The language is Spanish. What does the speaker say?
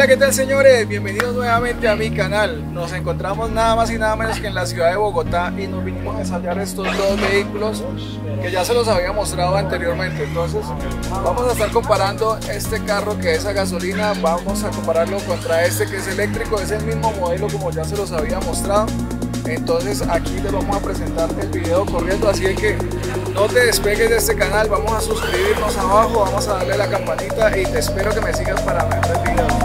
Hola, ¿qué tal, señores? Bienvenidos nuevamente a mi canal. Nos encontramos nada más y nada menos que en la ciudad de Bogotá y nos vinimos a ensayar estos dos vehículos que ya se los había mostrado anteriormente. Entonces vamos a estar comparando este carro que es a gasolina, vamos a compararlo contra este que es eléctrico. Es el mismo modelo como ya se los había mostrado. Entonces aquí les vamos a presentar el video corriendo, así que no te despegues de este canal. Vamos a suscribirnos abajo, vamos a darle a la campanita y te espero que me sigas para mejores videos.